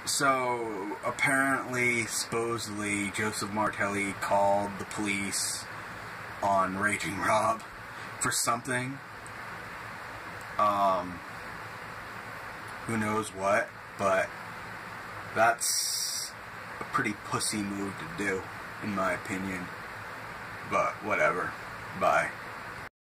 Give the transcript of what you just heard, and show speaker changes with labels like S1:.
S1: So, apparently, supposedly, Joseph Martelli called the police on Raging Rob for something. Who knows what, but that's a pretty pussy move to do, in my opinion. But, whatever. Bye.